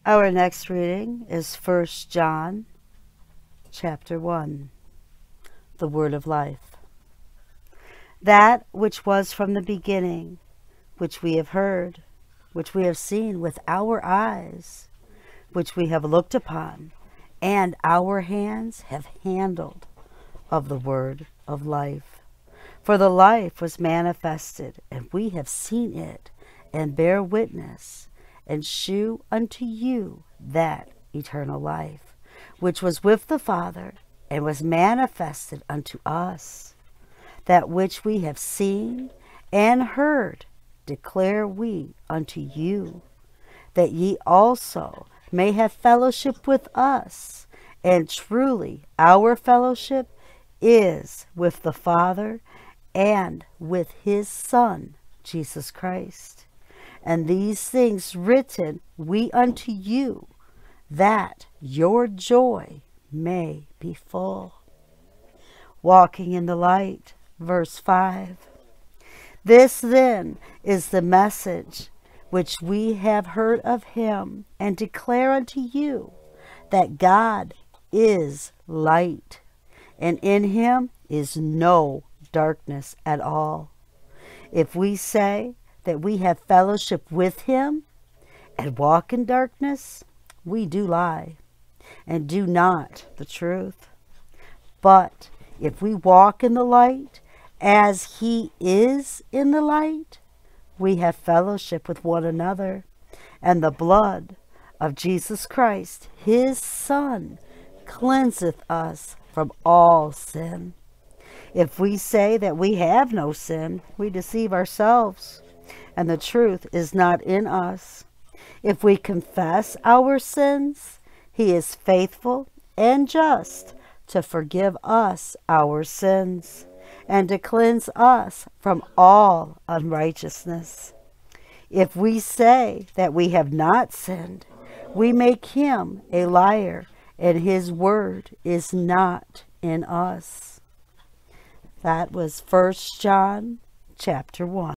Our next reading is 1 John chapter 1, the Word of Life. That which was from the beginning, which we have heard, which we have seen with our eyes, which we have looked upon, and our hands have handled of the Word of life. For the life was manifested, and we have seen it, and bear witness, and shew unto you that eternal life, which was with the Father, and was manifested unto us. That which we have seen and heard declare we unto you, that ye also may have fellowship with us. And truly our fellowship is with the Father and with his Son, Jesus Christ. And these things written we unto you, that your joy may be full. Walking in the light, verse 5. This then is the message which we have heard of him, and declare unto you, that God is light, and in him is no darkness at all. If we say that we have fellowship with him and walk in darkness, we do lie and do not the truth. But if we walk in the light as he is in the light, we have fellowship with one another, and the blood of Jesus Christ, his Son, cleanseth us from all sin. If we say that we have no sin, we deceive ourselves, and the truth is not in us. If we confess our sins, he is faithful and just to forgive us our sins, and to cleanse us from all unrighteousness. If we say that we have not sinned, we make him a liar, and his word is not in us. That was 1 John chapter 1.